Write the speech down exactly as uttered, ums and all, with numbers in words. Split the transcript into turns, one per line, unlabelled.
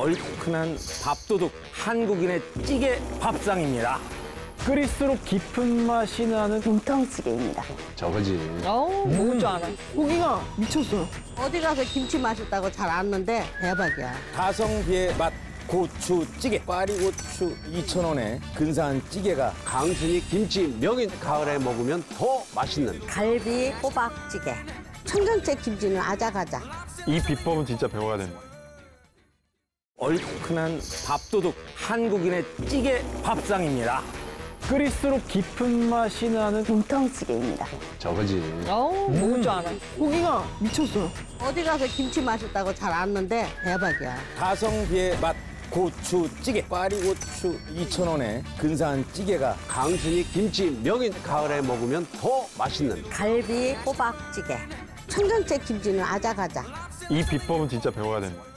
얼큰한 밥도둑 한국인의 찌개 밥상입니다.
끓일수록 깊은 맛이 나는
곰탕찌개입니다.
저거지.
어우, 먹을 줄 알아. 고기가 미쳤어요.
어디 가서 김치 맛있다고 잘 아는데 대박이야.
가성비의 맛 고추찌개. 꽈리고추 이천 원에 근사한 찌개가
강순이 김치 명인 가을에 먹으면 더 맛있는.
갈비 호박찌개. 청경채 김치는 아작아작.
이 비법은 진짜 배워야 된다.
얼큰한 밥도둑 한국인의 찌개 밥상입니다.
끓일수록 깊은 맛이 나는
곰탕찌개입니다.
저거지.
어우, 먹을 줄 알아. 고기가 미쳤어요.
어디 가서 김치 맛있다고 잘 아는데 대박이야.
가성비의 맛 고추찌개. 꽈리고추 이천 원에 근사한 찌개가
강순이 김치 명인 가을에 먹으면 더 맛있는.
갈비 호박찌개. 청경채 김치는 아작아작.
이 비법은 진짜 배워야 된다.